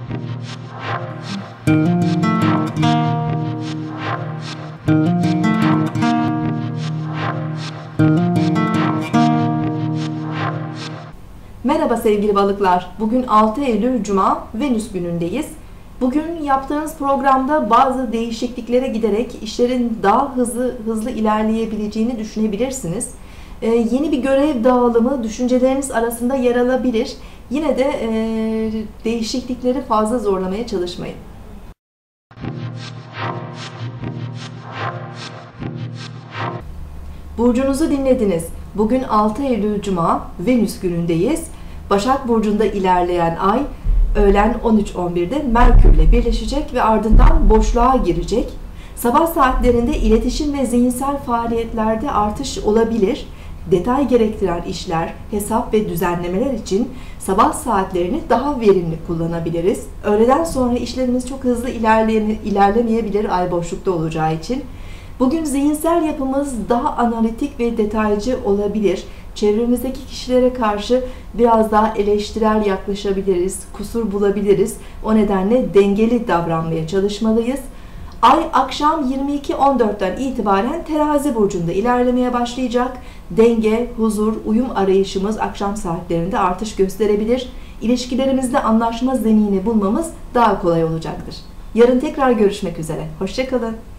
Merhaba sevgili balıklar. Bugün 6 Eylül Cuma, Venüs günündeyiz. Bugün yaptığınız programda bazı değişikliklere giderek işlerin daha hızlı ilerleyebileceğini düşünebilirsiniz. Yeni bir görev dağılımı düşünceleriniz arasında yer alabilir. Yine de değişiklikleri fazla zorlamaya çalışmayın. Burcunuzu dinlediniz. Bugün 6 Eylül Cuma, Venüs günündeyiz. Başak Burcu'nda ilerleyen ay, öğlen 13.11'de Merkür'le birleşecek ve ardından boşluğa girecek. Sabah saatlerinde iletişim ve zihinsel faaliyetlerde artış olabilir. Detay gerektiren işler, hesap ve düzenlemeler için sabah saatlerini daha verimli kullanabiliriz. Öğleden sonra işlerimiz çok hızlı ilerlemeyebilir ay boşlukta olacağı için. Bugün zihinsel yapımız daha analitik ve detaycı olabilir. Çevremizdeki kişilere karşı biraz daha eleştirel yaklaşabiliriz, kusur bulabiliriz. O nedenle dengeli davranmaya çalışmalıyız. Ay akşam 22.14'ten itibaren Terazi burcunda ilerlemeye başlayacak. Denge, huzur, uyum arayışımız akşam saatlerinde artış gösterebilir. İlişkilerimizde anlaşma zemini bulmamız daha kolay olacaktır. Yarın tekrar görüşmek üzere. Hoşça kalın.